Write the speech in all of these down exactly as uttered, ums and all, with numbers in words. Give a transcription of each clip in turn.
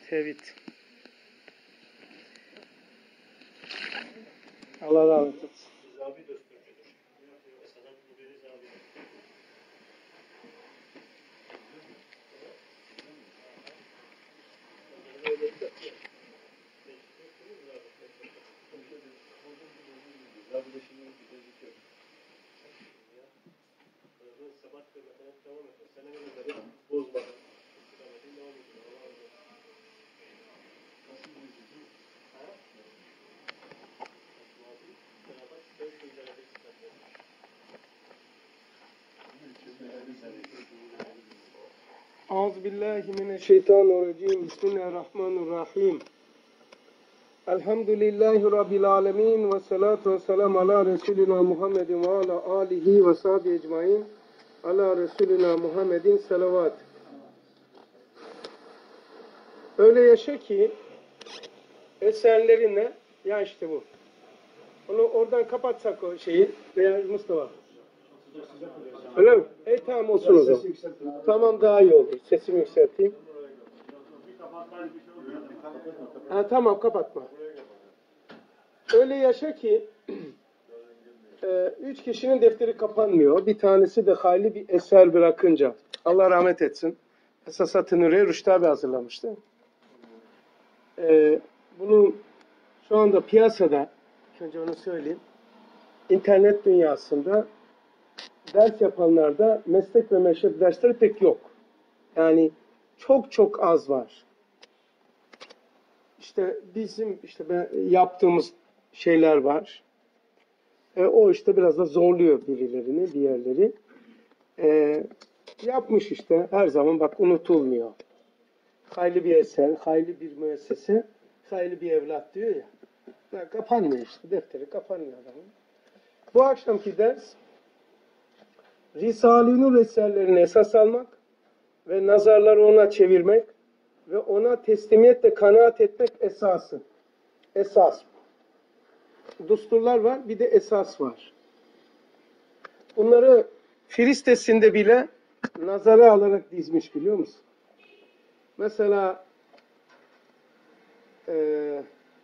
Tevhid. Allah razı olsun. Euzubillahimineşşeytanirracim. Bismillahirrahmanirrahim. Elhamdülillahi Rabbil alemin ve salatu ve selamu ala Resulina Muhammedin ve ala alihi ve sahbihi ecmain. Ala Resulina Muhammedin salavat. Öyle yaşa ki eserlerine, ya işte bu. Onu oradan kapatsak o şeyi veya Mustafa. Öyle mi? E tamam olsun o zaman. Tamam daha iyi oldu. Sesimi yükselteyim. Ha, tamam kapatma. Öyle yaşa ki e, üç kişinin defteri kapanmıyor. Bir tanesi de hayli bir eser bırakınca. Allah rahmet etsin. Esasat-ı Nuriye Rüştü abi hazırlamıştı. E, bunu şu anda piyasada, önce onu söyleyeyim, internet dünyasında ders yapanlarda meslek ve meşrep dersleri pek yok. Yani çok çok az var. İşte bizim işte ben, yaptığımız şeyler var. E, o işte biraz da zorluyor birilerini, diğerleri. E, yapmış işte her zaman bak unutulmuyor. Hayli bir eser, hayli bir müessese, hayli bir evlat diyor ya. ya kapanmıyor işte, defteri kapanmıyor adamın. Bu akşamki ders Risale-i Nur eserlerini esas almak ve nazarları ona çevirmek ve ona teslimiyetle kanaat etmek esası. Esas. Dusturlar var, bir de esas var. Bunları Firistesinde bile nazara alarak dizmiş, biliyor musun? Mesela e,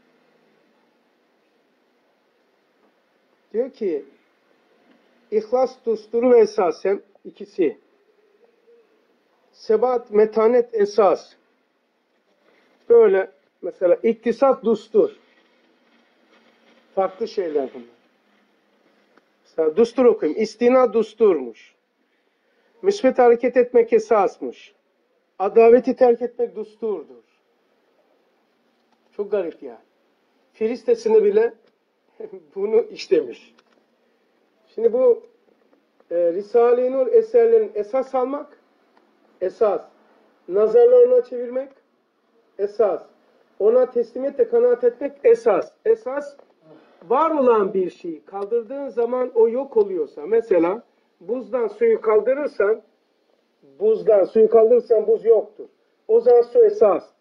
diyor ki İhlas dusturu ve esas, hem ikisi. Sebat, metanet, esas. Böyle mesela iktisat, dustur. Farklı şeyler bunlar. Mesela dustur okuyayım. İstina dusturmuş. Müsbet hareket etmek esasmış. Adaveti terk etmek dusturdur. Çok garip yani. Firistesini bile bunu işlemiş. Şimdi bu e, Risale-i Nur eserlerin esas almak, esas. Nazarlarına çevirmek, esas. Ona teslimiyetle kanaat etmek, esas. Esas, var olan bir şeyi kaldırdığın zaman o yok oluyorsa, mesela buzdan suyu kaldırırsan, buzdan suyu kaldırırsan buz yoktur. O zaman su esastır.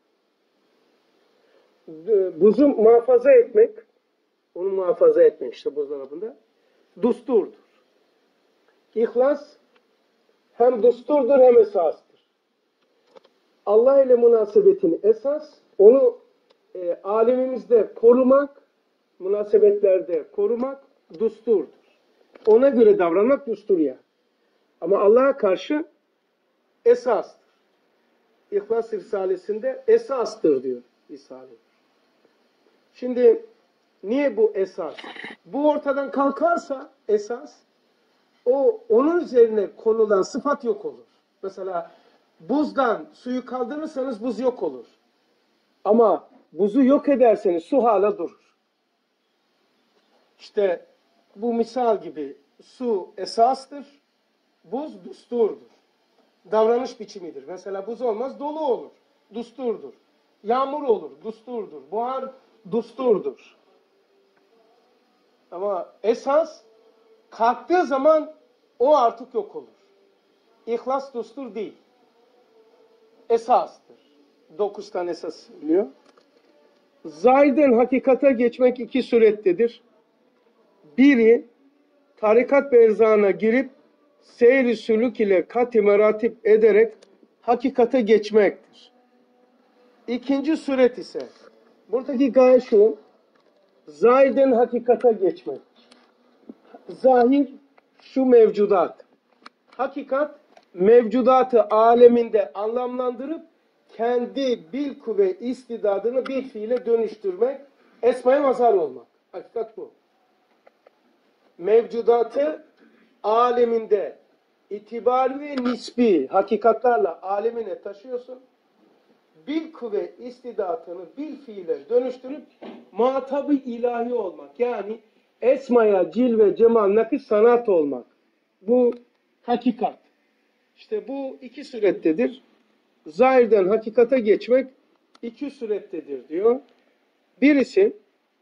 Buzu muhafaza etmek, onu muhafaza etmek işte buzdolabında, dusturdur. İhlas hem dusturdur hem esastır. Allah ile münasebetini esas, onu e, alemimizde korumak, münasebetlerde korumak dusturdur. Ona göre davranmak dustur ya. Ama Allah'a karşı esastır. İhlas Risalesi'nde esastır diyor Risale. Şimdi niye bu esas? Bu ortadan kalkarsa esas, o onun üzerine konulan sıfat yok olur. Mesela buzdan suyu kaldırırsanız buz yok olur. Ama buzu yok ederseniz su hala durur. İşte bu misal gibi su esastır, buz dusturdur. Davranış biçimidir. Mesela buz olmaz, dolu olur. Dusturdur. Yağmur olur, dusturdur. Buhar dusturdur. Ama esas kalktığı zaman o artık yok olur. İhlas dustur değil. Esastır. Dokuz tane esas biliyor. Zahiden hakikate geçmek iki surettedir. Biri, tarikat berzağına girip seyr-i sülük ile kat-i meratip ederek hakikate geçmektir. İkinci suret ise, buradaki gaye şu, zahirden hakikata geçmek. Zahir şu mevcudat. Hakikat mevcudatı aleminde anlamlandırıp kendi bil kuvve istidadını bir fiile dönüştürmek, esmaya mazhar olmak. Hakikat bu. Mevcudatı aleminde itibari ve nisbi hakikatlarla alemine taşıyorsun. Bil kuvve istidatını bil fiile dönüştürüp muhatabı ilahi olmak. Yani esmaya, cilve, cemal, nakış, sanat olmak. Bu hakikat. İşte bu iki surettedir. Zahirden hakikata geçmek iki surettedir diyor. Birisi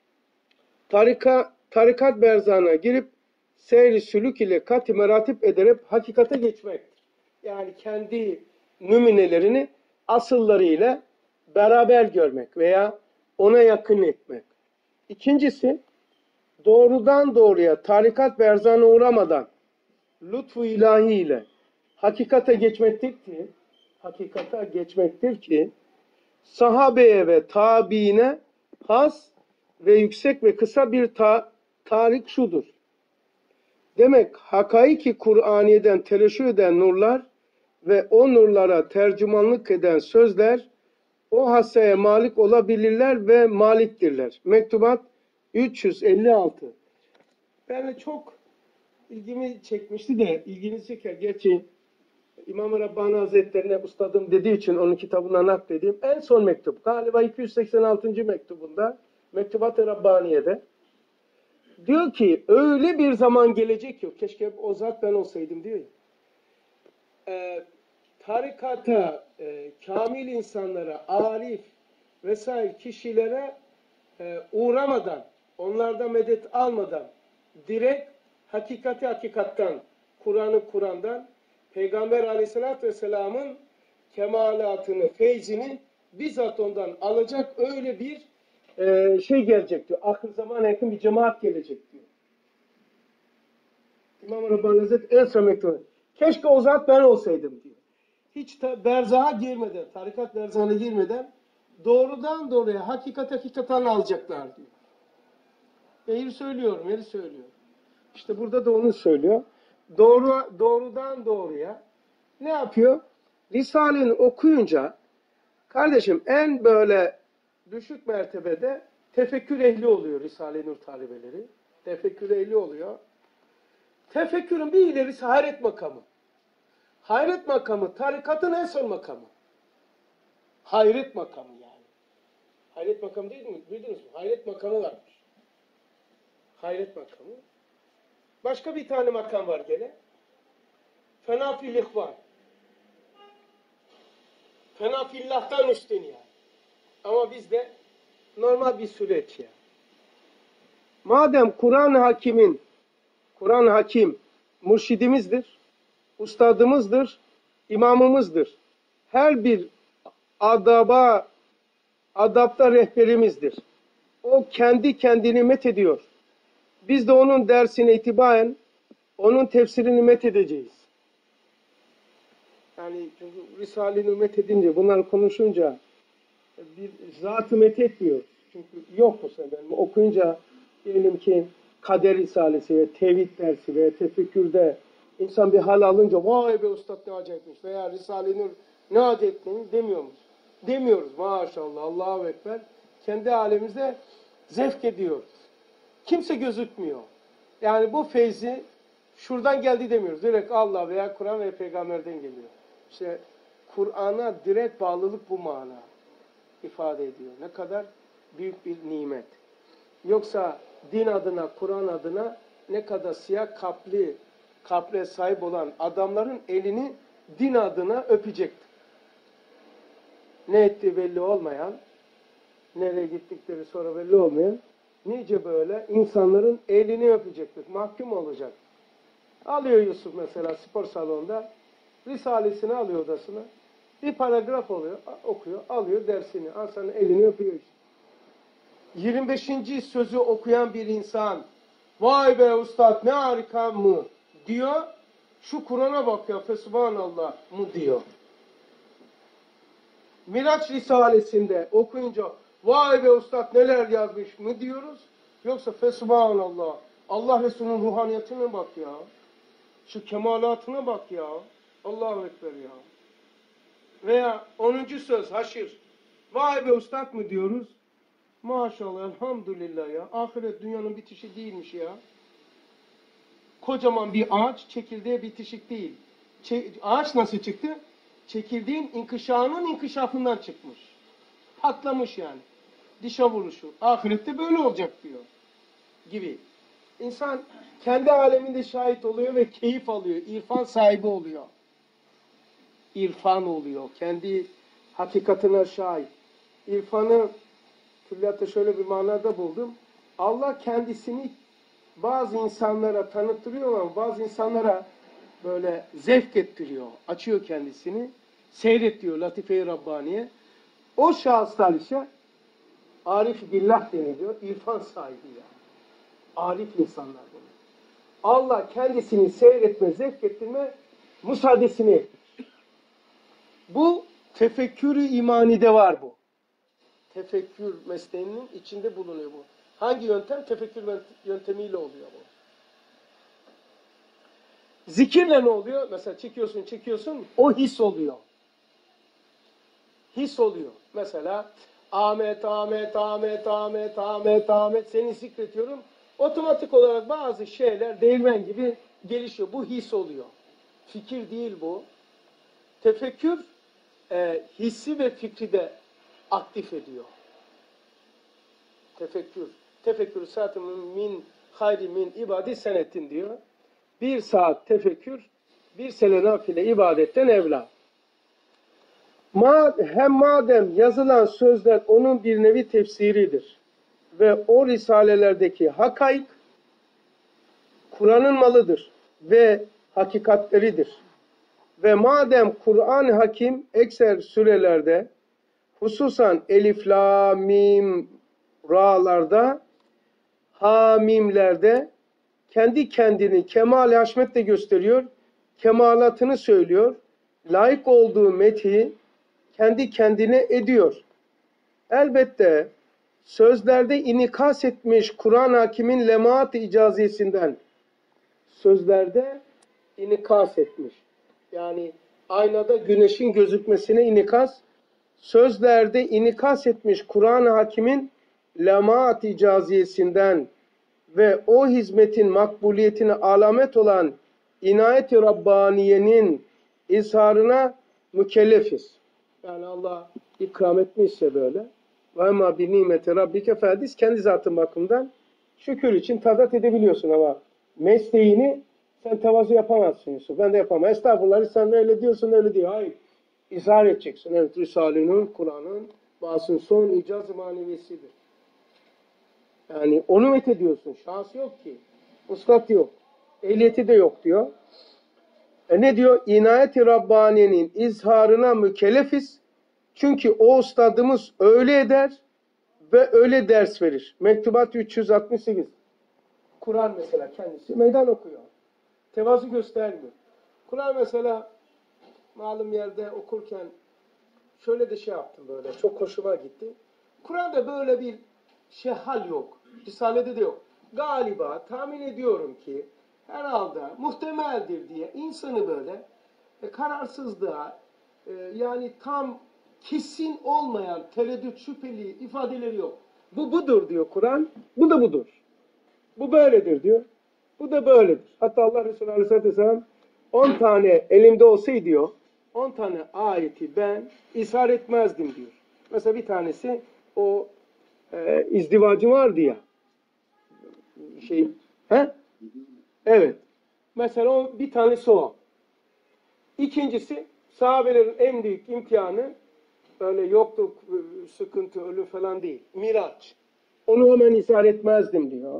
tarika, tarikat berzana girip seyri sülük ile kat-i meratip ederek hakikate geçmektir. Yani kendi nümunelerini asıllarıyla beraber görmek veya ona yakın etmek. İkincisi, doğrudan doğruya tarikat berzana uğramadan lütfu ilahi ile hakikate geçmektir ki, hakikate geçmektir ki, sahabeye ve tabiine has ve yüksek ve kısa bir ta tarik şudur. Demek hakaiki Kur'aniye'den tereşüh eden nurlar ve o nurlara tercümanlık eden sözler o hassaya malik olabilirler ve maliktirler. Mektubat üç yüz elli altı. Ben de çok ilgimi çekmişti de ilginizi çeker. Gerçi İmam-ı Rabbani Hazretleri'ne ustadım dediği için onun kitabından nakledeyim. En son mektup galiba iki yüz seksen altıncı mektubunda Mektubat-ı Rabbaniye'de diyor ki öyle bir zaman gelecek ki keşke o zat ben olsaydım diyor. Ee, tarikata, e, kamil insanlara, arif vesaire kişilere e, uğramadan, onlardan medet almadan direkt hakikati hakikattan, Kur'an'ı Kur'an'dan, Peygamber Aleyhisselatü Vesselam'ın kemalatını, feyzini bizzat ondan alacak öyle bir e, şey gelecek diyor. Ahir zamana yakın bir cemaat gelecek diyor. İmam-ı Rabbani Hazretleri en son mektubu. Keşke o zat ben olsaydım diyor. Hiç berzaha girmeden, tarikat berzahına girmeden doğrudan doğruya hakikat hakikaten alacaklar diyor. Eğri söylüyorum, eğri söylüyorum. İşte burada da onu söylüyor. Doğru, doğrudan doğruya ne yapıyor? Risale'ni okuyunca kardeşim en böyle düşük mertebede tefekkür ehli oluyor Risale-i Nur talebeleri. Tefekkür ehli oluyor. Tefekkürün bir ilerisi hayret makamı. Hayret makamı tarikatın en son makamı. Hayret makamı yani. Hayret makamı değil mi? Duydunuz mu? Hayret makamı varmış. Hayret makamı. Başka bir tane makam var gene. Fena fil ihvan. Fena fillah'tan üstün yani. Ama bizde normal bir süreç yani. Madem Kur'an-ı Hakim'in, Kur'an-ı Hakim mürşidimizdir, ustadımızdır, imamımızdır. Her bir adaba, adapta rehberimizdir. O kendi kendini met ediyor. Biz de onun dersine itibaren onun tefsirini met edeceğiz. Yani çünkü Risale-i Nur met edince, bunlar konuşunca bir zat-ı met etmiyor. Çünkü yok bu sefer. Okuyunca diyelim ki kader risalesi ve tevhid dersi ve tefekkürde insan bir hal alınca vay be ustad ne acayipmiş veya Risale-i Nur ne acayipmiş demiyor muyuz? Demiyoruz maşallah, Allahu Ekber. Kendi halimizde zevk ediyoruz. Kimse gözükmüyor. Yani bu feyzi şuradan geldi demiyoruz. Direkt Allah veya Kur'an ve Peygamber'den geliyor. İşte Kur'an'a direkt bağlılık bu mana ifade ediyor. Ne kadar büyük bir nimet. Yoksa din adına, Kur'an adına ne kadar siyah kapli, kaple sahip olan adamların elini din adına öpecekti. Ne ettiği belli olmayan, nereye gittikleri sonra belli olmayan, nice böyle insanların elini öpecektik, mahkum olacak. Alıyor Yusuf mesela spor salonunda, Risalesini alıyor odasına, bir paragraf oluyor, okuyor, alıyor dersini, Hasan'ın elini öpüyor işte. yirmi beşinci sözü okuyan bir insan, vay be ustad ne harika mı diyor, şu Kur'an'a bakıyor, fesubhanallah mı diyor. Miraç Risalesi'nde okuyunca vay be ustad neler yazmış mı diyoruz? Yoksa fesubhanallah, Allah Resulü'nün ruhaniyetine bak ya. Şu kemalatına bak ya. Allahu Ekber ya. Veya onuncu söz haşir. Vay be ustad mı diyoruz? Maşallah elhamdülillah ya. Ahiret dünyanın bitişi değilmiş ya. Kocaman bir ağaç çekirdeğe bitişik değil. Çe ağaç nasıl çıktı? Çekirdeğin inkişafının inkişafından çıkmış. Patlamış yani. Dişe vuruşu. Ahirette böyle olacak diyor. Gibi. İnsan kendi aleminde şahit oluyor ve keyif alıyor. İrfan sahibi oluyor. İrfan oluyor. Kendi hakikatine şahit. İrfanı külliyatta şöyle bir manada buldum. Allah kendisini bazı insanlara tanıttırıyor ama bazı insanlara böyle zevk ettiriyor. Açıyor kendisini. Seyrediyor Latife-i Rabbaniye. O şahıslar ise arif billah deniliyor. İrfan sahibi yani. Arif insanlar bunu. Allah kendisini seyretme, zevk ettirme müsaadesini etmiş. Bu tefekkür-ü imanide var bu. Tefekkür mesleğinin içinde bulunuyor bu. Hangi yöntem? Tefekkür yöntemiyle oluyor bu. Zikirle ne oluyor? Mesela çekiyorsun, çekiyorsun, o his oluyor. His oluyor. Mesela Ahmet, Ahmet, Ahmet, Ahmet, Ahmet, Ahmet seni zikretiyorum. Otomatik olarak bazı şeyler değirmen gibi gelişiyor. Bu his oluyor. Fikir değil bu. Tefekkür e, hissi ve fikri de aktif ediyor. Tefekkür. Tefekkür saatın min hayri min ibadi senetin diyor. Bir saat tefekkür, bir sene nafile ibadetten evla. Ma, hem madem yazılan sözler onun bir nevi tefsiridir ve o risalelerdeki hakaik Kur'an'ın malıdır ve hakikatleridir. Ve madem Kur'an-ı Hakim ekser sürelerde hususan elif, la, mim, ra'larda, hamimlerde kendi kendini kemal-i haşmetle gösteriyor, kemalatını söylüyor, layık olduğu methi kendi kendine ediyor. Elbette sözlerde inikas etmiş Kur'an-ı Hakim'in lemaat-ı icaziyesinden sözlerde inikas etmiş. Yani aynada güneşin gözükmesine inikas, sözlerde inikas etmiş Kur'an-ı Hakim'in lemaat-ı icaziyesinden ve o hizmetin makbuliyetine alamet olan inayet-i Rabbaniye'nin izharına mükellefiz. Yani Allah ikram etmişse böyle. Ve ama bir nimeti Rabbike fedis kendi zatın bakımından şükür için tadat edebiliyorsun ama mesleğini sen tevazu yapamazsın Yusuf. Ben de yapamam. Estağfurullah sen öyle diyorsun öyle diyor. Hayır. İzhar edeceksin. Evet Risale'nin, Kur'an'ın basın son icaz-ı maneviyesidir. Yani onu met ediyorsun. Şansı yok ki. Ustat yok. Ehliyeti de yok diyor. E ne diyor? İnayet-i Rabbaniye'nin izharına mükellefiz. Çünkü o ustadımız öyle eder ve öyle ders verir. Mektubat üç yüz altmış sekiz. Kur'an mesela kendisi meydan okuyor. Tevazu göstermiyor. Kur'an mesela malum yerde okurken şöyle de şey yaptım böyle. Çok hoşuma gitti. Kur'an'da böyle bir şey hal yok. Risale'de de yok. Galiba tahmin ediyorum ki herhalde muhtemeldir diye insanı böyle e, kararsızlığa e, yani tam kesin olmayan tereddüt şüpheli ifadeleri yok. Bu budur diyor Kur'an. Bu da budur. Bu böyledir diyor. Bu da böyledir. Hatta Allah Resulü Aleyhisselatü Vesselam on tane elimde olsaydı diyor on tane ayeti ben ishar etmezdim diyor. Mesela bir tanesi o e, izdivacı vardı ya şey he? Evet. Mesela o bir tanesi o. İkincisi sahabelerin en büyük imtihanı öyle yokluk, sıkıntı, ölüm falan değil. Miraç. Onu hemen ishar etmezdim diyor.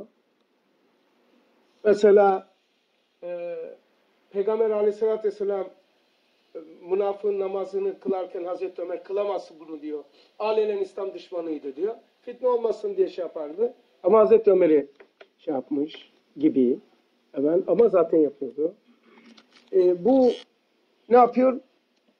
Mesela e, Peygamber Aleyhisselatü Vesselam e, münafığın namazını kılarken Hazreti Ömer kılamazsın bunu diyor. Alenen İslam düşmanıydı diyor. Fitne olmasın diye şey yapardı. Ama Hazreti Ömer'i şey yapmış gibi. Hemen ama zaten yapıyordu. E, bu ne yapıyor?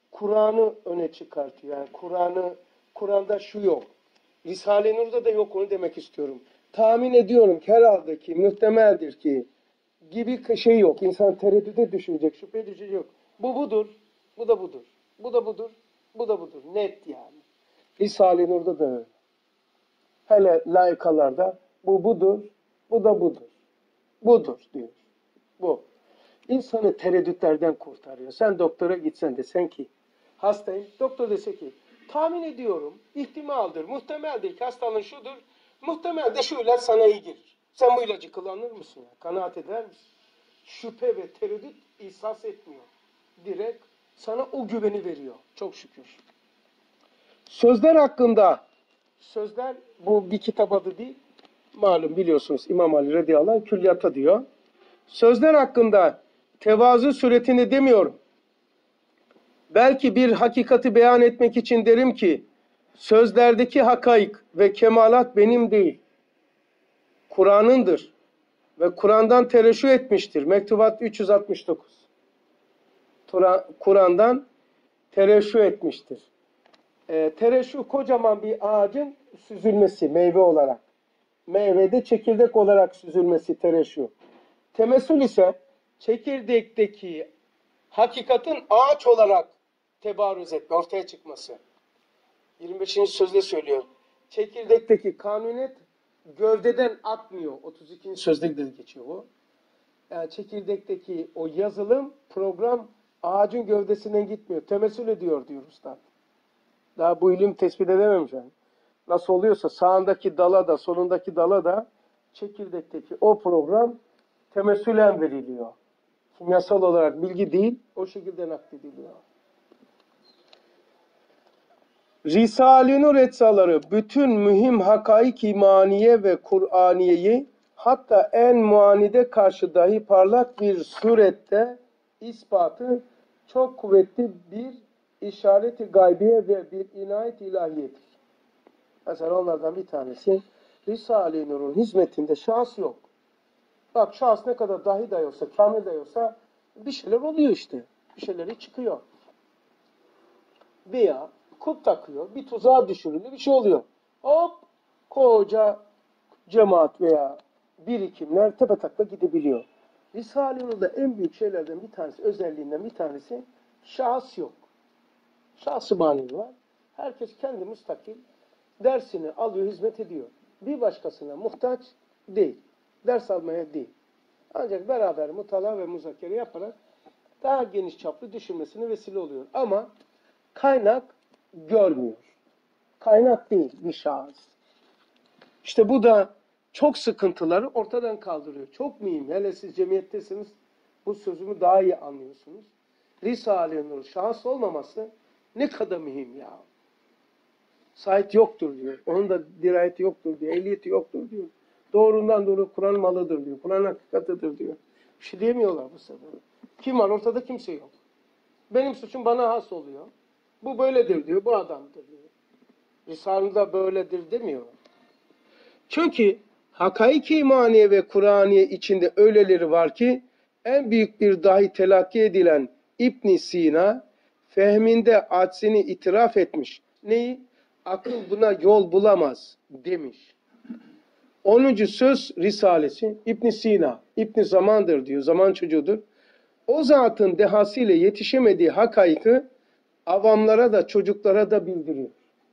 Kur'an'ı öne çıkartıyor. Yani Kur'an'ı, Kur'an'da şu yok. Risale-i Nur'da da yok, onu demek istiyorum. Tahmin ediyorum ki herhalde ki muhtemeldir ki gibi şey yok. İnsan tereddüde düşecek, şüphe düşecek yok. Bu budur, bu da budur. Bu da budur, bu da budur. Net yani. Risale-i Nur'da da öyle. Hele layıkalarda bu budur, bu da budur. Budur diyor. Bu. İnsanı tereddütlerden kurtarıyor. Sen doktora gitsen desen ki hastayım. Doktor dese ki tahmin ediyorum, ihtimaldir, muhtemeldir ki hastalığın şudur. Muhtemel de şu ilaç sana iyi gelir. Sen bu ilacı kullanır mısın? Ya? Kanaat eder misin? Şüphe ve tereddüt ihsas etmiyor. Direkt sana o güveni veriyor. Çok şükür. Sözler hakkında, sözler bu bir kitap adı değil. Malum biliyorsunuz İmam Ali radıyallahu anh külliyata diyor. Sözler hakkında tevazu suretinde demiyorum. Belki bir hakikati beyan etmek için derim ki sözlerdeki hakaik ve kemalat benim değil. Kur'an'ındır ve Kur'an'dan tereşüh etmiştir. Mektubat üç yüz altmış dokuz. Kur'an'dan tereşüh etmiştir. E, tereşüh kocaman bir ağacın süzülmesi meyve olarak. Meyvede çekirdek olarak süzülmesi tereşüh. Temessül ise çekirdekteki hakikatin ağaç olarak tebarüz etme, ortaya çıkması. yirmi beşinci sözde söylüyor. Çekirdekteki kanuniyet gövdeden akmıyor. otuz ikinci sözde de geçiyor bu. Yani çekirdekteki o yazılım, program ağacın gövdesinden gitmiyor. Temessül ediyor diyor Üstad. Daha bu ilim tespit edememiş yani. Nasıl oluyorsa sağındaki dala da solundaki dala da çekirdekteki o program temessülen veriliyor. Kimyasal olarak bilgi değil, o şekilde naklediliyor. Risale-i Nur etsaları bütün mühim hakaik imaniye ve Kur'aniyeyi hatta en muanide karşı dahi parlak bir surette ispatı çok kuvvetli bir işareti gaybiye ve bir inayet ilahiyedir. Mesela onlardan bir tanesi Risale-i Nur'un hizmetinde şahs yok. Bak şahs ne kadar dahi dahi olsa, kamil dahi olsa bir şeyler oluyor işte. Bir şeyleri çıkıyor. Veya kulp takıyor, bir tuzağa düşürülüyor, bir şey oluyor. Hop, koca cemaat veya birikimler tepetakla gidebiliyor. Risale-i Nur'da en büyük şeylerden bir tanesi, özelliğinden bir tanesi şahıs yok. Şahs-ı manevi var. Herkes kendi müstakil dersini alıyor, hizmet ediyor. Bir başkasına muhtaç değil. Ders almaya değil. Ancak beraber mutala ve muzakere yaparak daha geniş çaplı düşünmesine vesile oluyor. Ama kaynak görmüyor. Kaynak değil bir şahıs. İşte bu da çok sıkıntıları ortadan kaldırıyor. Çok mühim. Hele siz cemiyettesiniz bu sözümü daha iyi anlıyorsunuz. Risale-i Nur şahıs olmaması ne kadar mühim ya. Sait yoktur diyor. Onun da dirayeti yoktur diyor. Ehliyeti yoktur diyor. Doğrundan doğru Kur'an malıdır diyor. Kur'an hakikatıdır diyor. Bir şey diyemiyorlar bu sefer. Kim var? Ortada kimse yok. Benim suçum bana has oluyor. Bu böyledir diyor. Bu adamdır diyor. Risale'de böyledir demiyor. Çünkü hakaik-i imaniye ve Kur'aniye içinde öyleleri var ki en büyük bir dahi telakki edilen İbn Sina fehminde aczini itiraf etmiş. Neyi? Akıl buna yol bulamaz demiş. onuncu söz risalesi İbn Sina, İbn Zaman'dır diyor, zaman çocuğudur. O zatın dehasıyla yetişemediği hakaiki avamlara da çocuklara da bildiriyor.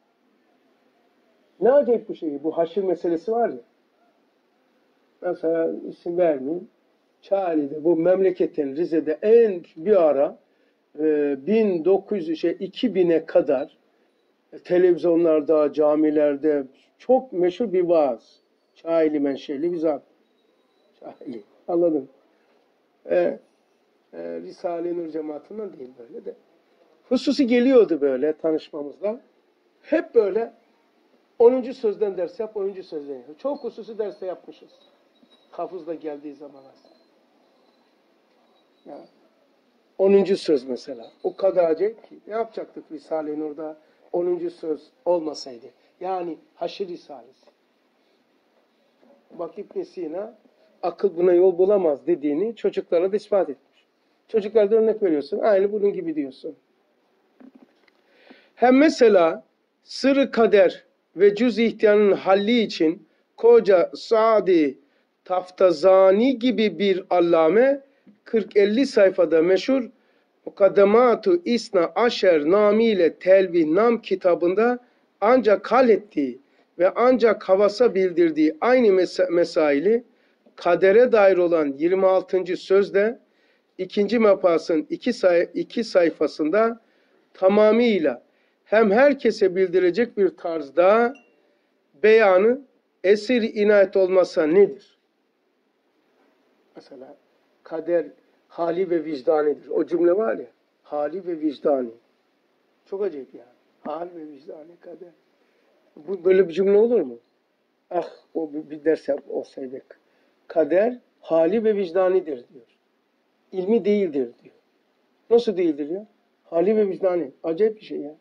Ne acayip bir şey bu haşir meselesi var ya. Mesela isim vermeyeyim. Çağrı'da bu memleketin Rize'de en bir ara e, bin dokuz yüz şey iki bine kadar e, televizyonlarda, camilerde çok meşhur bir vaaz. Çağrı menşeli bir zat. Çağrı. Anladın? E, e, Risale-i Nur cemaatinden değil böyle de. Hususi geliyordu böyle tanışmamızda. Hep böyle onuncu sözden ders yap, onuncu sözden yap. Çok hususi derste yapmışız. Hafız da geldiği zaman aslında. Ya, onuncu söz mesela. O kadar acayip ki. Ne yapacaktık Risale-i Nur'da onuncu söz olmasaydı? Yani haşir risalesi. Bak İbn Sina akıl buna yol bulamaz dediğini çocuklara da ispat etmiş. Çocuklara da örnek veriyorsun. Aynı bunun gibi diyorsun. Hem mesela sırrı kader ve cüz ihtiyanın halli için koca Sadi Taftazani gibi bir allame kırk elli sayfada meşhur Mukaddemat-ı İsna Aşer namıyla Telvih Nam kitabında ancak hallettiği ve ancak havasa bildirdiği aynı mes mesaili kadere dair olan yirmi altıncı sözde ikinci mapasın iki, say iki sayfasında tamamıyla hem herkese bildirecek bir tarzda beyanı esir inayet olmasa nedir? Mesela kader hali ve vicdanidir. O cümle var ya, hali ve vicdani. Çok acayip yani. Hal ve vicdani kader. Bu böyle bir cümle olur mu? Ah o bir ders olsaydık. Kader hali ve vicdanidir diyor. İlmi değildir diyor. Nasıl değildir ya? Hali ve vicdani. Acayip bir şey ya.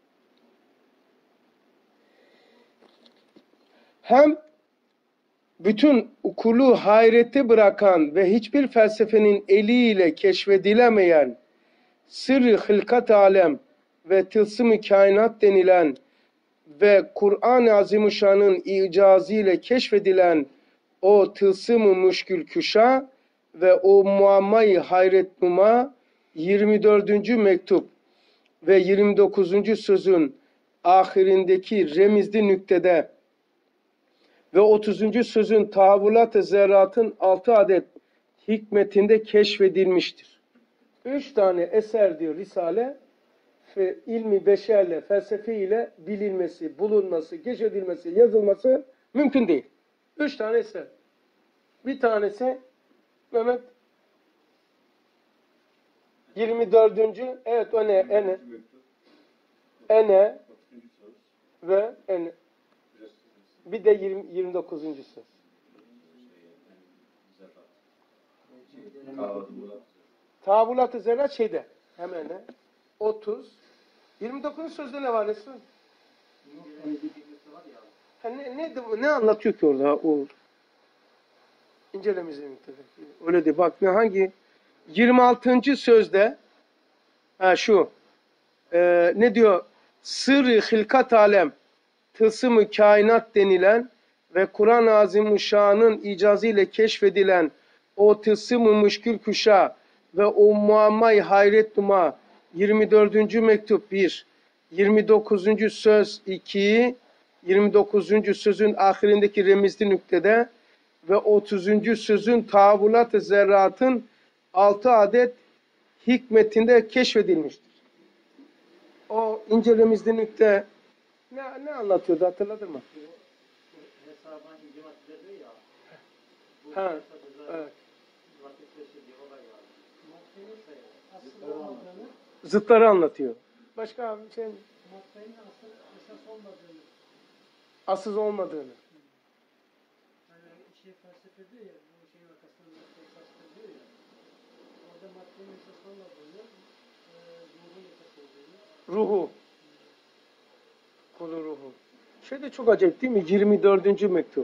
Hem bütün ukulu hayrete bırakan ve hiçbir felsefenin eliyle keşfedilemeyen sırrı hılkat alem ve tılsım-ı kainat denilen ve Kur'an-ı Azimuşşan'ın icazıyla keşfedilen o tılsım-ı müşkül küşa ve o muamma-i hayret numa yirmi dördüncü mektup ve yirmi dokuzuncu sözün ahirindeki remizli nüktede ve otuzuncu sözün tahavvulat-ı zerratın altı adet hikmetinde keşfedilmiştir. Üç tane eser diyor Risale, ve ilmi beşerle, felsefe ile bilinmesi, bulunması, keşfedilmesi, yazılması mümkün değil. Üç tane eser. Bir tanesi Mehmet yirmi dördüncü evet o ne? Ene. Ene ve ene. Bir de yirmi, yirmi dokuzuncu söz. Tahavvulat-ı zerrat şeyde. Hemen ne? otuz. yirmi dokuzuncu sözde ne var Resul? Ha, ne, ne, ne anlatıyor ki orada o incelemizin öyle de bak ne hangi yirmi altıncı sözde ha şu e, ne diyor? Sırrı hilkat alem tılsım-ı kainat denilen ve Kur'an-ı Azimuşşan'ın icazıyla keşfedilen o tılsım-ı müşkül kuşa ve o muamma-i hayret numa yirmi dördüncü mektup bir, yirmi dokuzuncu söz iki, yirmi dokuzuncu sözün ahirindeki remizli nüktede ve otuzuncu sözün tahavvulat-ı zerratın altı adet hikmetinde keşfedilmiştir. O ince remizli nükte ne, ne anlatıyordu hatırladın mı? Hesabın incimat dedi ya. Ha, evet. Zıtları anlatıyor. Başka bir şey mi? Maddenin asıl esas olmadığını. Asıl olmadığını. Hani şey felsefe diyor ya, bu şeyin arkasında madde esastır diyor ya. Orada maddenin esas olmadığını, e, ruhun esas olduğunu. Ruhu. Kulu ruhu. Şey de çok acayip değil mi? yirmi dördüncü mektup.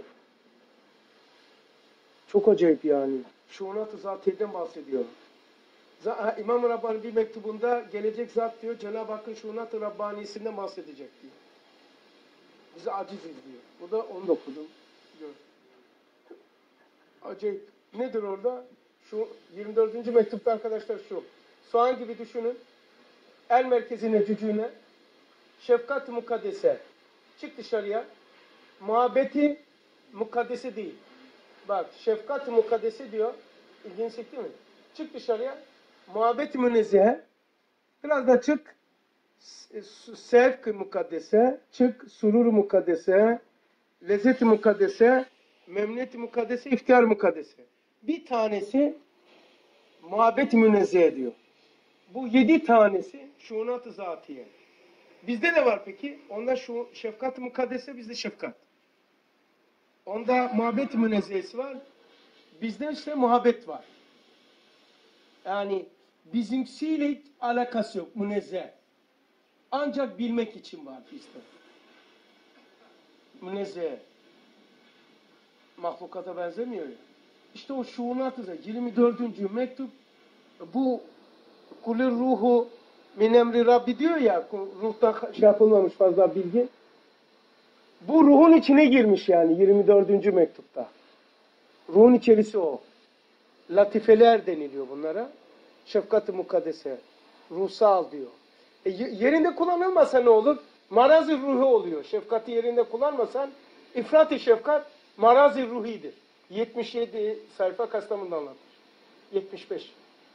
Çok acayip yani. Şuunat-ı zatiyeden bahsediyor. İmam-ı Rabbani bir mektubunda gelecek zat diyor, Cenab-ı Hakk'ın şuunat-ı Rabbanisinden bahsedecek diyor. Bizi aciziz diyor. Bu da onu da okudum. Diyor. Acayip. Nedir orada? Şu yirmi dördüncü mektupta arkadaşlar şu. Soğan gibi düşünün. El merkezine, cücüğüne. Şefkat-ı mukaddese. Çık dışarıya. Muhabbeti mukaddese değil. Bak şefkat-ı mukaddese diyor. İlgini çekti mi? Çık dışarıya. Muhabbet-i münezzehe. Biraz da çık. Sevk-ı mukaddese. Çık. Surur-u mukaddese. Lezzet-i mukaddese. Memnuniyet-i mukaddese. İftihar mukaddese. Bir tanesi muhabbet-i münezzehe diyor. Bu yedi tanesi şuunat-ı zatiye. Bizde ne var peki? Onda şu şefkat-ı mukaddese, bizde şefkat. Onda muhabbet-i münezzehesi var. Bizde ise muhabbet var. Yani bizimkisiyle hiç alakası yok, münezzeh. Ancak bilmek için var bizde. Münezzeh. Mahlukata benzemiyor ya. İşte o şuunat-ı yirmi dördüncü mektup bu kulir ruhu Min emri Rabbi diyor ya, ruhtan şey yapılmamış fazla bilgi. Bu ruhun içine girmiş yani yirmi dördüncü mektupta. Ruhun içerisi o. Latifeler deniliyor bunlara. Şefkat-ı mukaddese. Ruhsal diyor. E, yerinde kullanılmasa ne olur? Maraz-ı ruhi oluyor. Şefkati yerinde kullanmasan ifrat-ı şefkat maraz-ı ruhidir. yetmiş yedi sayfa Kastamonu'da anlatmış. yetmiş beş.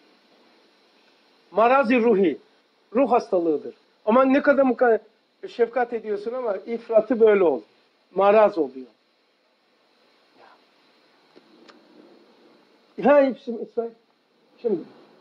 Maraz-ı ruhi. Ruh hastalığıdır. Ama ne kadar muka şefkat ediyorsun ama ifratı böyle ol. Maraz oluyor. Ha hepsi İsmail. Şimdi.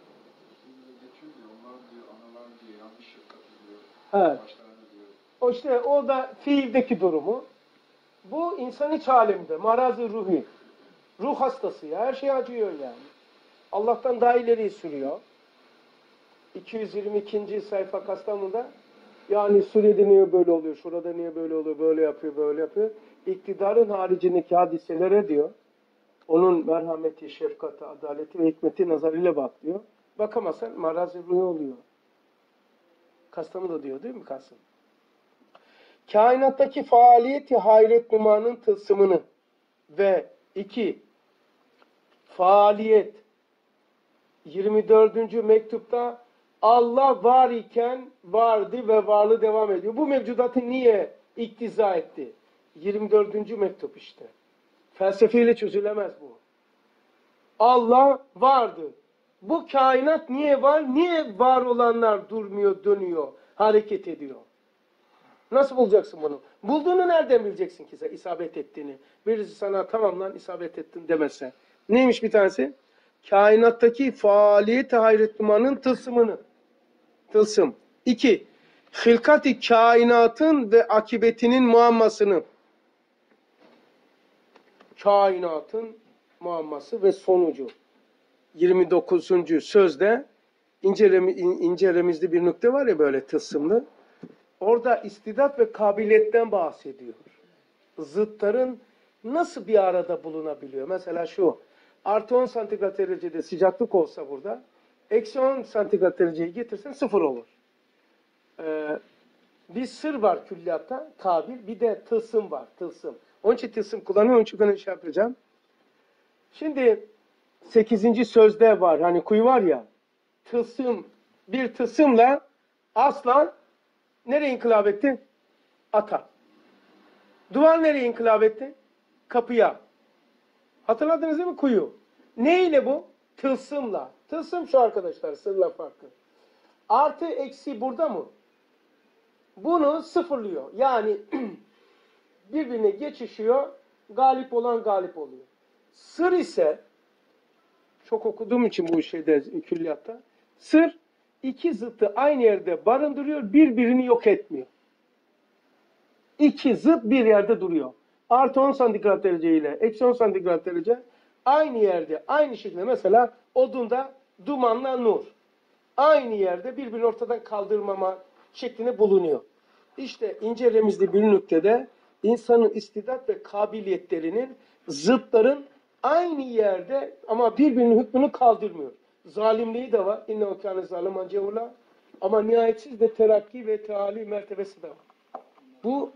Evet. O işte o da fiildeki durumu. Bu insan iç alemde. Maraz-ı ruhi. Ruh hastası ya. Her şey acıyor yani. Allah'tan daha ileri sürüyor. iki yüz yirmi ikinci sayfa Kastamonu'da yani Suriye'de niye böyle oluyor, şurada niye böyle oluyor, böyle yapıyor, böyle yapıyor. İktidarın haricindeki hadiselere diyor, onun merhameti, şefkati, adaleti ve hikmeti nazarıyla bak diyor. Bakamazsan maraz-ı ruhi oluyor. Kastamonu'da diyor değil mi Kasım? Kainattaki faaliyeti hayret numanın tılsımını ve iki faaliyet yirmi dördüncü mektupta Allah var iken vardı ve varlığı devam ediyor. Bu mevcudatı niye iktiza etti? yirmi dördüncü mektup işte. Felsefeyle çözülemez bu. Allah vardı. Bu kainat niye var? Niye var olanlar durmuyor, dönüyor, hareket ediyor? Nasıl bulacaksın bunu? Bulduğunu nereden bileceksin ki sen isabet ettiğini? Birisi sana tamam lan isabet ettin demese. Neymiş bir tanesi? Kainattaki faaliyet-i hayretnumanın tılsımını. Tılsım. İki, hılkat-ı kainatın ve akibetinin muammasını. Kainatın muamması ve sonucu. yirmi dokuzuncu sözde ince, remi, ince remizli bir nükte var ya böyle tılsımlı. Orada istidat ve kabiliyetten bahsediyor. Zıtların nasıl bir arada bulunabiliyor? Mesela şu, artı on santigrat derecede sıcaklık olsa burada, eksi on santigrat dereceyi getirsen sıfır olur. Ee, bir sır var külliyatta, kabil, bir de tılsım var, tılsım. Onun için tılsım kullanıyorum, onun için ben şey yapacağım. Şimdi sekizinci sözde var, hani kuyu var ya, tılsım, bir tılsımla aslan nereye inkılap etti? Ata. Duvar nereye inkılap etti? Kapıya. Hatırladınız değil mi kuyu? Ne ile bu? Tılsımla. Tılsım şu arkadaşlar, sırla farklı. Artı eksi burada mı? Bunu sıfırlıyor. Yani birbirine geçişiyor, galip olan galip oluyor. Sır ise, çok okuduğum için bu şeyde, külliyatta, sır iki zıttı aynı yerde barındırıyor, birbirini yok etmiyor. İki zıt bir yerde duruyor. Artı on santigrat derece ile eksi on santigrat derece aynı yerde, aynı şekilde mesela odunda dumanla nur. Aynı yerde birbirini ortadan kaldırmama şeklinde bulunuyor. İşte ince remizli bir nüktede insanın istidat ve kabiliyetlerinin zıtların aynı yerde ama birbirinin hükmünü kaldırmıyor. Zalimliği de var. İnne o kâne zalimen cehûlâ. Ama nihayetsiz de terakki ve teâli mertebesi de var. Bu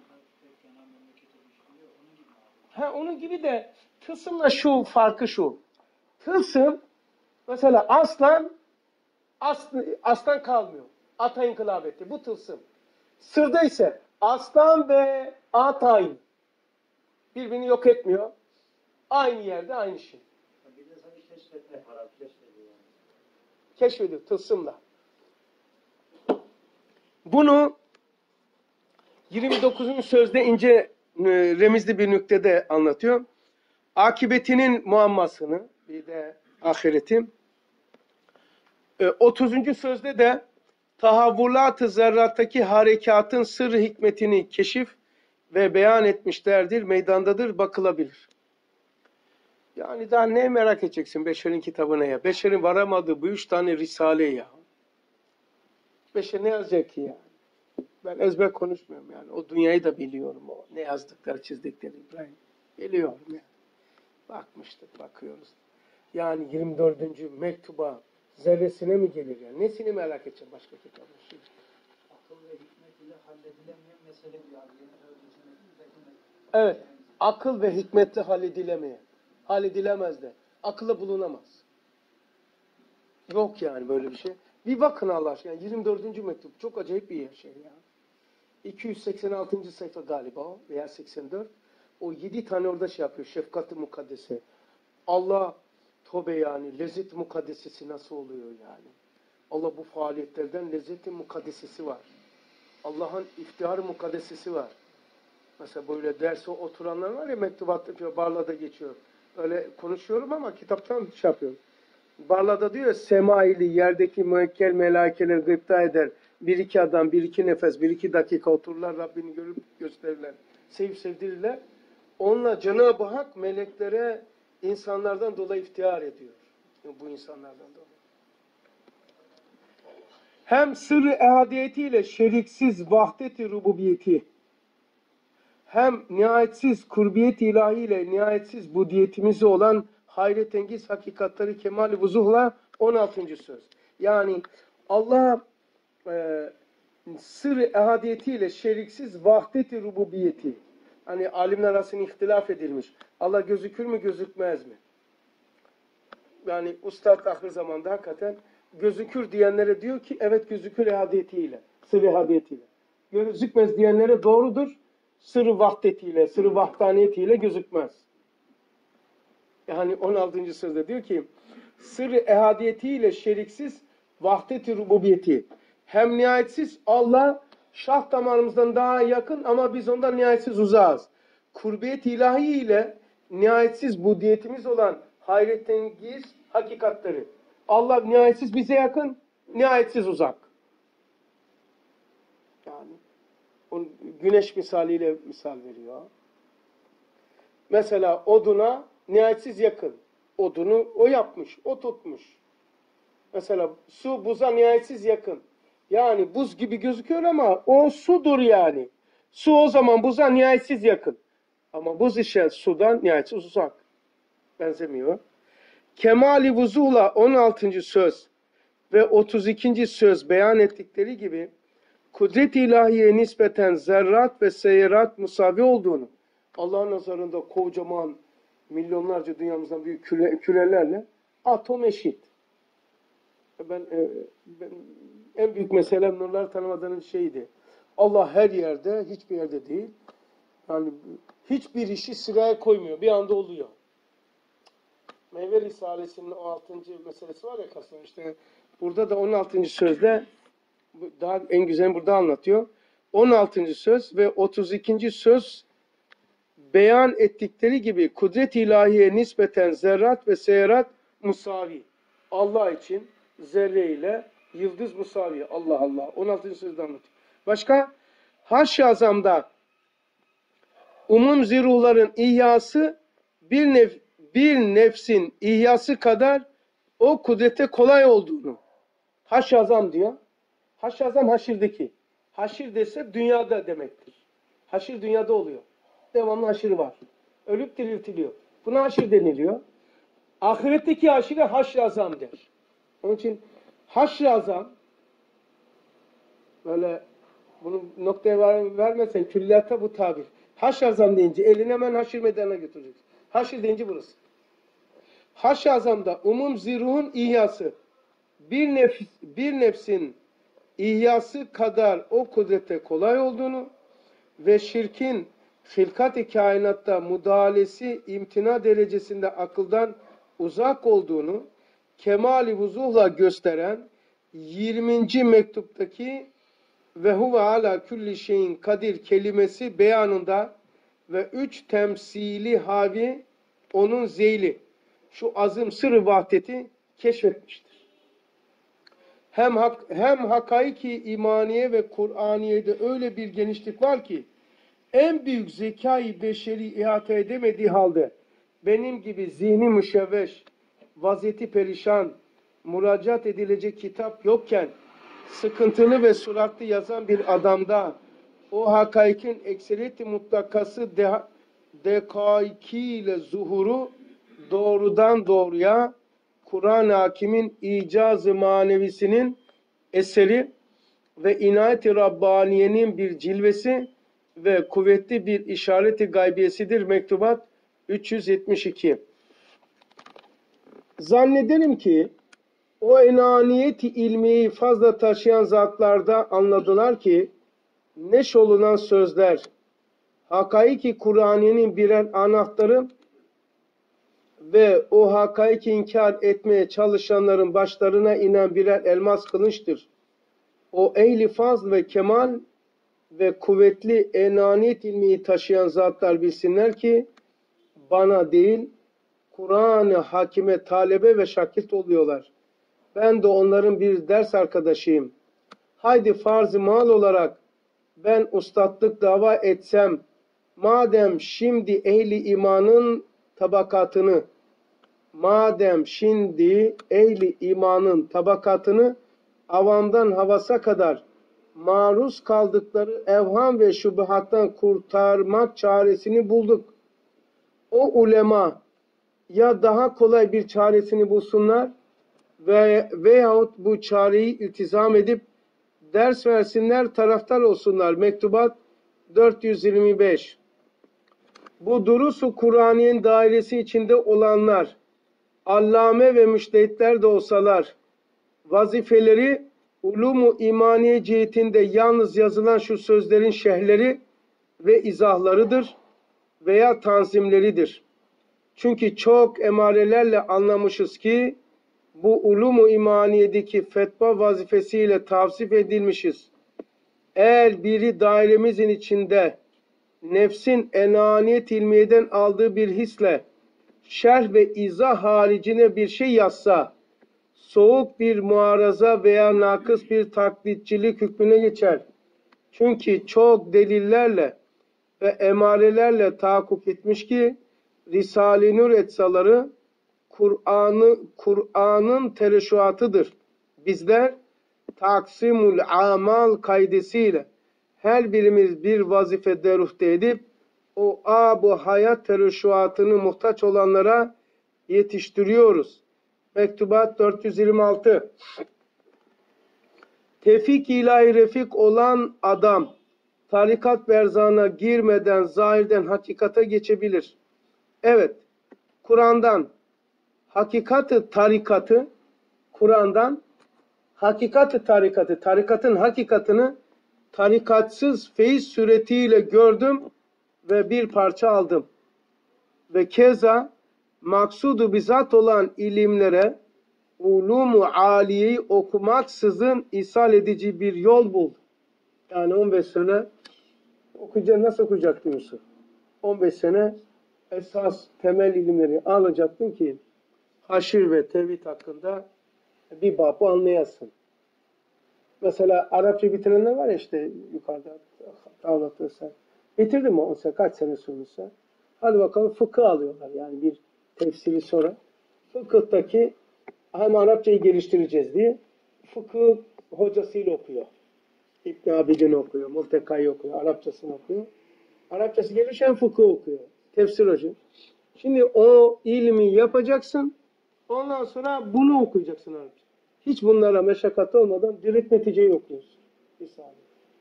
ha, onun gibi de tılsımla şu farkı şu. Tılsım mesela aslan aslan, aslan kalmıyor. Ata inkılap etti. Bu tılsım. Sırda ise aslan ve at aynı. Birbirini yok etmiyor. Aynı yerde aynı şey. Bir de sana keşfetme para, keşfediyor. Keşfediyor tılsımla. Bunu yirmi dokuzuncu sözde ince e, remizli bir nüktede anlatıyor. Akibetinin muammasını, bir de ahiretin. E, otuzuncu sözde de tahavvulat-ı zerrattaki harekatın sırrı hikmetini keşif ve beyan etmişlerdir, meydandadır, bakılabilir. Yani daha ne merak edeceksin Beşer'in kitabına ya? Beşer'in varamadığı bu üç tane risale ya. Beşer ne yazacak ki ya? Ben ezber konuşmuyorum yani. O dünyayı da biliyorum. O ne yazdıkları, çizdikleri İbrahim. Biliyorum yani. Bakmıştık, bakıyoruz. Yani yirmi dördüncü mektuba zerresine mi gelir yani? Nesini merak edeceğim başka kitabın? Akıl ve hikmet ile halledilemeyen mesele diyor abi. Yeni öğretisinin Evet. Akıl ve hikmetle halledilemeyen. Halledilemez de. Akılla bulunamaz. Yok yani böyle bir şey. Bir bakın Allah aşkına. yirmi dördüncü mektup. Çok acayip bir şey ya. iki yüz seksen altıncı sayfa galiba veya seksen dört. O yedi tane orada şey yapıyor. Şefkat-ı mukaddese. Allah tövbe yani. Lezzet-i mukaddesesi nasıl oluyor yani? Allah bu faaliyetlerden lezzet-i mukaddesesi var. Allah'ın iftihar-ı mukaddesesi var. Mesela böyle derse oturanlar var ya, mektubat yapıyor, barlada geçiyor. Öyle konuşuyorum ama kitaptan şey yapıyorum. Barlada diyor, semaili yerdeki müekkel melaikeler gıpta eder. Bir iki adam, bir iki nefes, bir iki dakika otururlar, Rabbini görüp gösterirler. Sevip sevdirirler. Onunla Cenab-ı Hak meleklere insanlardan dolayı iftihar ediyor. Bu insanlardan dolayı. Hem sırrı ehadiyetiyle şeriksiz vahdet-i rububiyeti, hem nihayetsiz kurbiyet ilahiyle nihayetsiz budiyetimizi olan hayretengiz hakikatleri kemal-i vuzuhla on altıncı söz. Yani Allah e, sır-ı ehadiyetiyle şeriksiz vahdet-i rububiyeti. Hani alimler arasında ihtilaf edilmiş. Allah gözükür mü gözükmez mi? Yani Üstad ahir zamanda hakikaten gözükür diyenlere diyor ki evet gözükür ehadiyetiyle, sır-ı ehadiyetiyle. Gözükmez diyenlere doğrudur. Sırrı vahdetiyle, sırrı vahdaniyetiyle gözükmez. Yani on altıncı sözde diyor ki, sırrı ehadiyetiyle şeriksiz vahdet-i rububiyeti. Hem nihayetsiz Allah şah damarımızdan daha yakın ama biz ondan nihayetsiz uzağız. Kurbiyet ilahi ile nihayetsiz budiyetimiz olan hayretengiz hakikatleri. Allah nihayetsiz bize yakın, nihayetsiz uzak. Yani o güneş misaliyle misal veriyor. Mesela oduna nihayetsiz yakın. Odunu o yapmış, o tutmuş. Mesela su buza nihayetsiz yakın. Yani buz gibi gözüküyor ama o sudur yani. Su o zaman buza nihayetsiz yakın. Ama buz işe sudan nihayetsiz uzak. Benzemiyor. Kemali vuzuhla on altıncı söz ve otuz ikinci söz beyan ettikleri gibi kudret-i ilahiye nispeten zerrat ve seyirat musavi olduğunu, Allah'ın nazarında kocaman milyonlarca dünyamızdan büyük küre, kürelerle atom eşit. Ben, e, ben en büyük meselem nurlar tanımadığının şeydi. Allah her yerde, hiçbir yerde değil. Yani hiçbir işi sıraya koymuyor. Bir anda oluyor. Meyve Risalesi'nin o altıncı meselesi var ya kasına. İşte burada da on altıncı sözde daha en güzel burada anlatıyor. on altıncı söz ve otuz ikinci söz beyan ettikleri gibi kudret-i ilahiye nispeten zerrat ve seyarat musavi. Allah için zerre ile yıldız musavi. Allah Allah. on altıncı sözde anlatıyor. Başka? Haş-ı Azam'da umum ziruhların ihyası bir, nef bir nefsin ihyası kadar o kudrete kolay olduğunu. Haş-ı Azam diyor. Haş-ı Azam haşirdeki. Haşir dese dünyada demektir. Haşir dünyada oluyor. Devamlı haşir var. Ölüp diriltiliyor. Buna haşir deniliyor. Ahiretteki haşire haş-ı azam der. Onun için haş-ı azam böyle bunu noktaya ver, vermezsen külliyata bu tabir. Haş-ı azam deyince elini hemen haşir meydanına götüreceksin. Haşir deyince burası. Haş-ı azamda umum ziruhun ihyası bir, nefs, bir nefsin ihyası kadar o kudrete kolay olduğunu ve şirkin hilkat-ı kainatta müdahalesi imtina derecesinde akıldan uzak olduğunu kemali vuzuhla gösteren yirminci mektuptaki ve huve ala külli şeyin kadir kelimesi beyanında ve üç temsili havi onun zeyli şu azım sırrı vahdeti keşfetmiştir. Hem, hak, hem hakaiki imaniye ve Kur'aniye'de öyle bir genişlik var ki en büyük zekayı beşeri ihate edemediği halde benim gibi zihni müşevveş, vaziyeti perişan, müracaat edilecek kitap yokken sıkıntılı ve suratlı yazan bir adamda o hakaikin ekseriyeti mutlakası de, dekaikiyle zuhuru doğrudan doğruya Kur'an-ı Hakim'in icaz-ı manevisinin eseri ve inayet-i Rabbaniye'nin bir cilvesi ve kuvvetli bir işareti gaybiyesidir. Mektubat üç yüz yetmiş iki. Zannederim ki o enaniyeti ilmiyi fazla taşıyan zatlarda anladılar ki neş olunan sözler hakaiki Kur'an'ın birer anahtarı ve o hakaiki inkar etmeye çalışanların başlarına inen birer elmas kılıçtır. O ehli fazl ve kemal ve kuvvetli enaniyet ilmiyi taşıyan zatlar bilsinler ki bana değil Kur'an-ı Hakime talebe ve şakit oluyorlar. Ben de onların bir ders arkadaşıyım. Haydi farz-ı mal olarak ben ustadlık dava etsem, madem şimdi ehli imanın tabakatını, madem şimdi ehli imanın tabakatını avamdan havasa kadar maruz kaldıkları evham ve şubuhattan kurtarmak çaresini bulduk. O ulema ya daha kolay bir çaresini bulsunlar ve veyahut bu çareyi iltizam edip ders versinler, taraftar olsunlar. Mektubat dört yüz yirmi beş. Bu durusu Kur'an'ın dairesi içinde olanlar, allame ve müştehitler de olsalar, vazifeleri ulum-u imaniye cihetinde yalnız yazılan şu sözlerin şerhleri ve izahlarıdır veya tanzimleridir. Çünkü çok emarelerle anlamışız ki bu ulum-u imaniyedeki fetva vazifesiyle tavsif edilmişiz. Eğer biri dairemizin içinde nefsin enaniyet ilmiyeden aldığı bir hisle şerh ve izah haricine bir şey yazsa, soğuk bir muaraza veya nakıs bir taklitçilik hükmüne geçer. Çünkü çok delillerle ve emarelerle tahakkuk etmiş ki Risale-i Nur etsaları Kur'an'ı Kur'an'ın tereşuatıdır. Bizler taksimul amal kaidesiyle her birimiz bir vazife deruhte edip o ab-ı hayat tereşuatını muhtaç olanlara yetiştiriyoruz. Mektubat dört yüz yirmi altı. Tevfik ilahi refik olan adam tarikat berzana girmeden zahirden hakikate geçebilir. Evet, Kur'an'dan hakikati tarikatı, Kur'an'dan hakikati tarikatı, tarikatın hakikatını tarikatsız feyiz suretiyle gördüm ve bir parça aldım. Ve keza maksudu bizzat olan ilimlere ulum-u aliyeyi okumaksızın ishal edici bir yol bul. Yani on beş sene okuyacak, nasıl okuyacak diyorsun? on beş sene esas temel ilimleri alacaktın ki haşir ve tevhid hakkında bir babı anlayasın. Mesela Arapça bitirenler var ya işte yukarıda anlatırsan. Bitirdin mi on sene, kaç sene sürmüşse? Hadi bakalım fıkıh alıyorlar yani bir tefsiri sonra. Fıkıhtaki hem Arapçayı geliştireceğiz diye fıkıh hocasıyla okuyor. İbn Abidin okuyor, Multekay'ı okuyor, Arapçasını okuyor. Arapçası gelişen fıkıh okuyor. Tefsir hoca. Şimdi o ilmi yapacaksın. Ondan sonra bunu okuyacaksın Arapça. Hiç bunlara meşakkat olmadan direkt neticeyi okuyorsun. Bir saniye.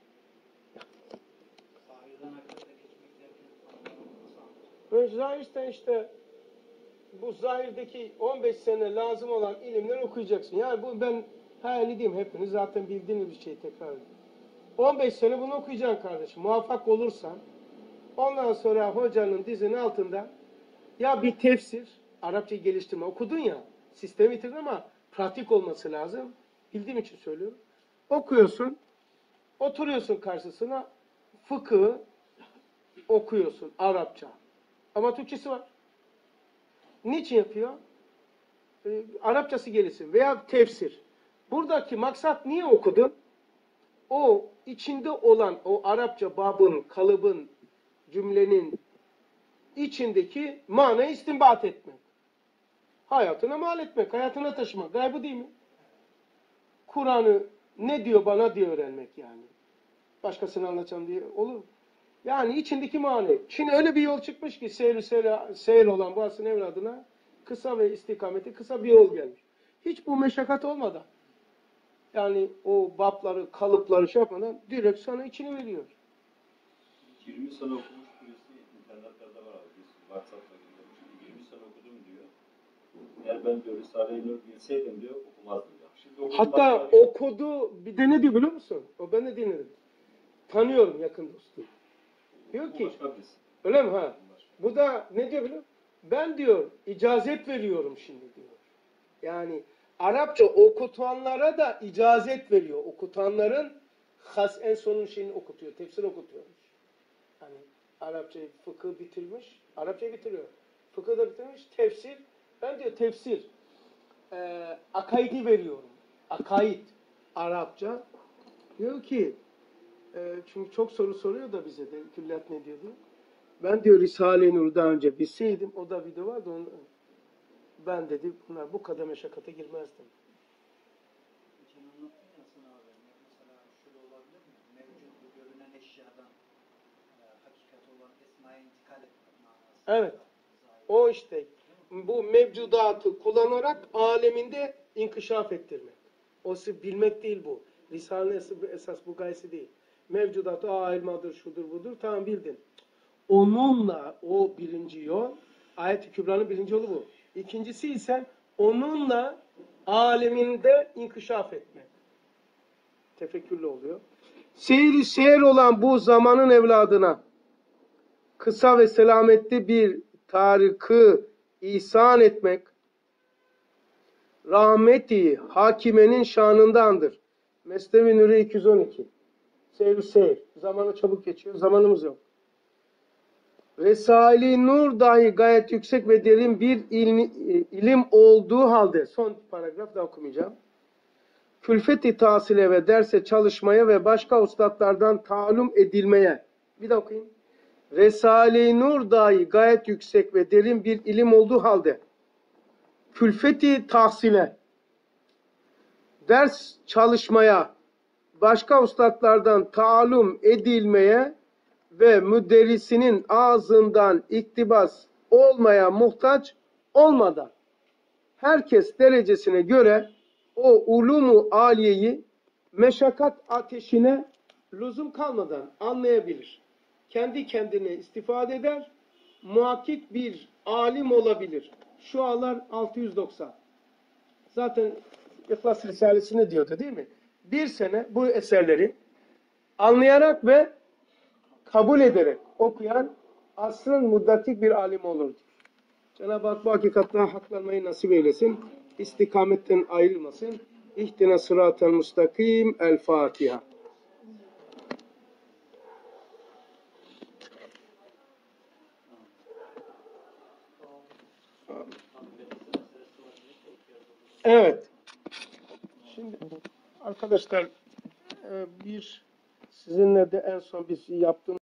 Zahirden işte bu zahirdeki on beş sene lazım olan ilimleri okuyacaksın. Yani bu ben hayal edeyim, hepiniz zaten bildiğiniz bir şey, tekrar edeyim. on beş sene bunu okuyacaksın kardeşim. Muvaffak olursan ondan sonra hocanın dizinin altında ya bir tefsir, Arapçayı geliştirme okudun ya, sistemi bitirdin ama pratik olması lazım. Bildiğim için söylüyorum. Okuyorsun, oturuyorsun karşısına, fıkıhı okuyorsun Arapça. Ama Türkçesi var. Niçin yapıyor? Ee, Arapçası gelişsin veya tefsir. Buradaki maksat niye okudun? O içinde olan o Arapça babın, kalıbın, cümlenin içindeki manayı istinbat etmek. Hayatına mal etmek, hayatına taşımak. Gaybı değil mi? Kur'an'ı ne diyor bana diye öğrenmek yani. Başkasını anlatacağım diye olur mu? Yani içindeki mani. Şimdi öyle bir yol çıkmış ki seyir, seyir, seyir olan Vasıf'ın evladına Kısa ve istikameti kısa bir yol gelmiş. Hiç bu meşakkat olmadan. Yani o bapları, kalıpları şey yapmadan direkt sana içini veriyor. yirmi sene okumuş birisi internetlerde var abi. Biz WhatsApp'ta göndermiş. yirmi sene okudum diyor. Eğer ben diyor Risale-i Nur bilseydim diyor okumazdım diyor. Şimdi okudum, Hatta başka- okudu, bir de ne diyor biliyor musun? O ben de dinledim. Tanıyorum yakın dostum. Diyor bu ki, başka birisi. öyle mi ha? Bu da ne diyor biliyor musun? Ben diyor icazet veriyorum şimdi diyor. Yani Arapça okutanlara da icazet veriyor. Okutanların has en sonun şeyini okutuyor. Tefsir okutuyormuş. Yani Arapça fıkıh bitirmiş. Arapça bitiriyor. Fıkıh da bitirmiş. Tefsir. Ben diyor tefsir. E, akaidi veriyorum. Akaid. Arapça. Diyor ki e, çünkü çok soru soruyor da bize de. Külliyat ne diyordu? Ben diyor Risale-i Nur'u daha önce bilseydim. O da video vardı. Onu, ben dedi bunlar bu kadar meşakkate girmezdim. Geçen anlattın ya sana abi. Mesela şöyle olabilir mi? Mevcut bu görünen eşyadan e, hakikat olan esmaya intikal etmek manası. Evet. O işte bu mevcudatı kullanarak aleminde inkişaf ettirmek. O sırf bilmek değil bu. Risale-i Nur esas bu gayesi değil. Mevcudatı aa elmadır, şudur budur. Tamam bildin. Onunla o birinci yol. Ayet-i Kübra'nın birinci yolu bu. İkincisi ise onunla aleminde inkişaf etmek. Tefekkürlü oluyor. Seyri seyir olan bu zamanın evladına kısa ve selametli bir tarikı ihsan etmek rahmeti hakimenin şanındandır. Mesnevi Nuri iki yüz on iki. Seyir seyir. Zamanı çabuk geçiyor. Zamanımız yok. Risale-i Nur dahi gayet yüksek ve derin bir ilmi, ilim olduğu halde son paragraf da okumayacağım. Külfet-i tahsile ve derse çalışmaya ve başka ustalardan talum edilmeye. Bir daha okuyayım. Risale-i Nur dahi gayet yüksek ve derin bir ilim olduğu halde külfeti tahsile, ders çalışmaya, başka ustalardan talum edilmeye ve müderrisinin ağzından iktibas olmaya muhtaç olmadan herkes derecesine göre o ulumu aliyeyi meşakkat ateşine lüzum kalmadan anlayabilir. Kendi kendine istifade eder, muhakkik bir alim olabilir. Şualar altı yüz doksan. Zaten İhlas Risalesi'ne diyordu değil mi? Bir sene bu eserleri anlayarak ve kabul ederek okuyan asrın muddakik bir alim olurdu. Cenab-ı Hak bu hakikatla haklanmayı nasip eylesin. İstikametten ayrılmasın. İhdina sıratel müstakim. El Fatiha. Evet. Şimdi arkadaşlar bir sizinle de en son biz yaptığımız